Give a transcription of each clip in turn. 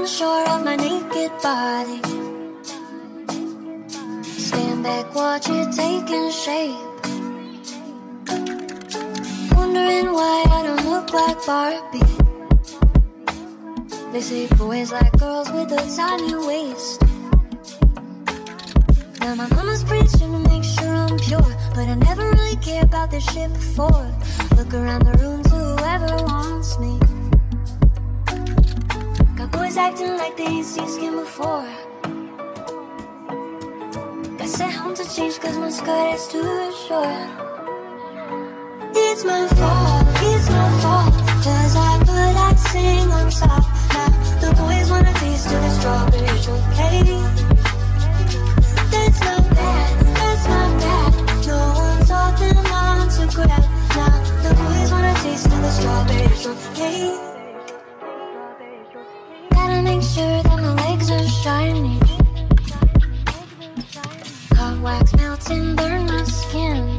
unsure of my naked body. Stand back, watch it taking shape. Wondering why I don't look like Barbie. They say boys like girls with a tiny waist. Now my mama's preaching to make sure I'm pure, but I never really cared about this shit before. Look around the room to whoever wants me. Got boys acting like they ain't seen skin before. Got sent home to change cause my skirt is too short. It's my fault, cause I put that thing on top. Now the boys wanna taste of the strawberry shortcake. That's not bad, no one taught them how to grab. Now the boys wanna taste of the strawberry shortcake. Gotta make sure that my legs are shiny. Hot wax melts and burn my skin.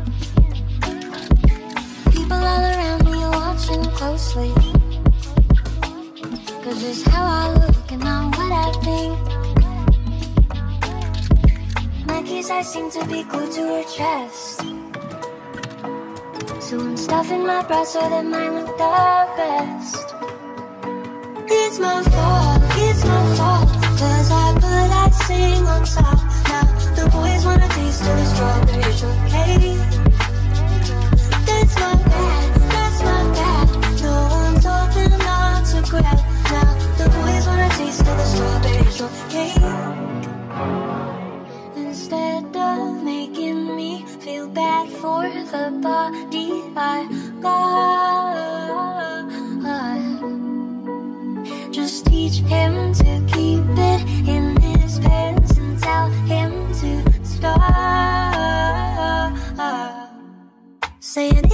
People all around me are watching closely, cause it's how I look and not what I think. Nike's eyes seem to be glued to her chest, so I'm stuffing my bra so that mine look the best. It's my fault, cause I put that thing on top. Now the boys wanna taste of the strawberry shortcake. That's not bad, no one taught them how to grab. Now the boys wanna taste of the strawberry shortcake. Instead of making me feel bad for the body I got, just teach him to keep it in his pants and tell him to stop saying